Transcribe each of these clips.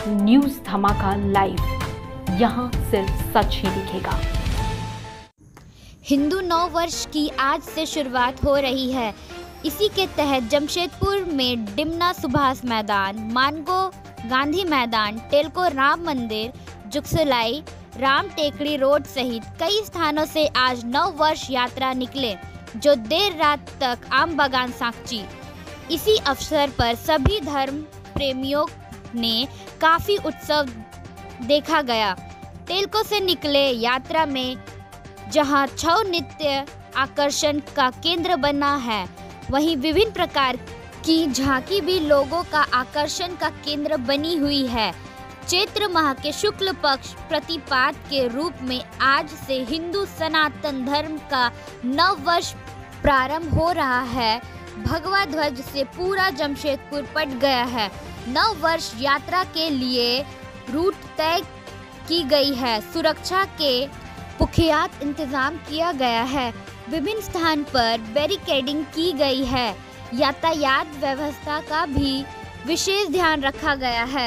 News धमाका live, यहाँ सिर्फ सच ही दिखेगा। हिंदू नव वर्ष की आज से शुरुआत हो रही है। इसी के तहत जमशेदपुर में डिमना सुभाष मैदान, मानगो गांधी मैदान, टेलको राम मंदिर, जुगसलाई, राम टेकड़ी रोड सहित कई स्थानों से आज नव वर्ष यात्रा निकले, जो देर रात तक आम बागान साँची। इसी अवसर पर सभी धर्म प्रेमियों ने काफ़ी उत्सव देखा गया। टेलको से निकले यात्रा में जहां छऊ नृत्य आकर्षण का केंद्र बना है, वहीं विभिन्न प्रकार की झांकी भी लोगों का आकर्षण का केंद्र बनी हुई है। चैत्र माह के शुक्ल पक्ष प्रतिपाद के रूप में आज से हिंदू सनातन धर्म का नव वर्ष प्रारंभ हो रहा है। भगवा ध्वज से पूरा जमशेदपुर पट गया है। नव वर्ष यात्रा के लिए रूट तय की गई है। सुरक्षा के पुख्ता इंतजाम किया गया है। विभिन्न स्थान पर बैरिकेडिंग की गई है। यातायात व्यवस्था का भी विशेष ध्यान रखा गया है।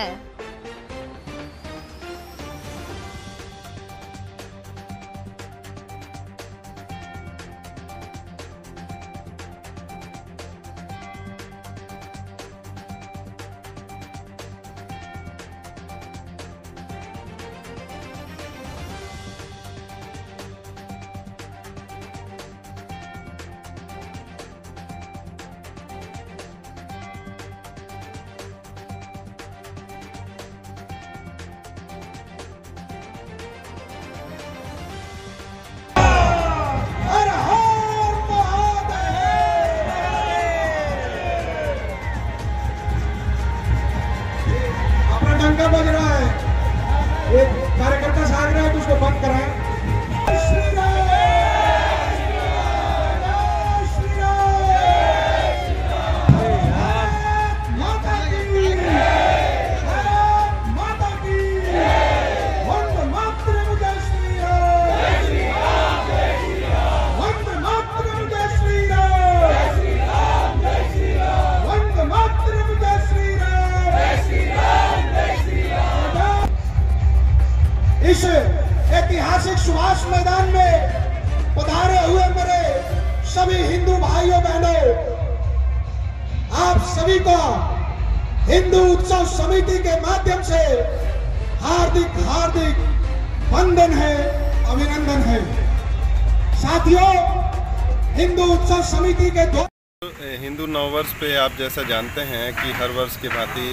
डंका बज रहा है, एक कार्यकर्ता से आग्रह है कि उसको बंद कराएं। इस ऐतिहासिक सुभाष मैदान में पधारे हुए मेरे सभी हिंदू भाइयों बहनों, आप सभी को हिंदू उत्सव समिति के माध्यम से हार्दिक हार्दिक वंदन है, अभिनंदन है। साथियों, हिंदू उत्सव समिति के हिंदू नव वर्ष पे आप जैसा जानते हैं कि हर वर्ष के भांति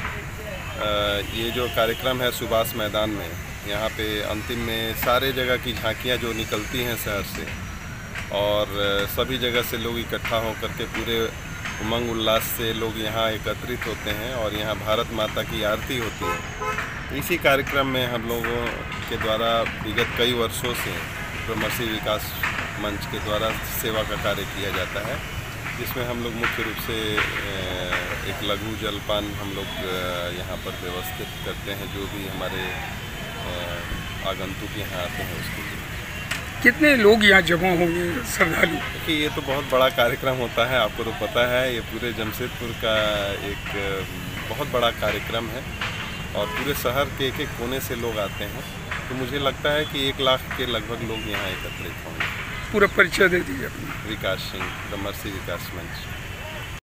ये जो कार्यक्रम है सुभाष मैदान में, यहाँ पे अंतिम में सारे जगह की झांकियाँ जो निकलती हैं शहर से, और सभी जगह से लोग इकट्ठा होकर के पूरे उमंग उल्लास से लोग यहाँ एकत्रित होते हैं और यहाँ भारत माता की आरती होती है। इसी कार्यक्रम में हम लोगों के द्वारा विगत कई वर्षों से ब्रह्मर्षि विकास मंच के द्वारा सेवा का कार्य किया जाता है, जिसमें हम लोग मुख्य रूप से एक लघु जलपान हम लोग यहाँ पर व्यवस्थित करते हैं, जो भी हमारे आगंतुक यहाँ आते हैं उसके लिए। कितने लोग यहाँ जमा होंगे श्रद्धालु? देखिए, ये तो बहुत बड़ा कार्यक्रम होता है, आपको तो पता है। ये पूरे जमशेदपुर का एक बहुत बड़ा कार्यक्रम है और पूरे शहर के एक एक कोने से लोग आते हैं, तो मुझे लगता है कि 1 लाख के लगभग लोग यहाँ एकत्रित होंगे। पूरा परिचय दे दीजिए अपना। विकास सिंह, ब्रह्मर्षि विकास मंच।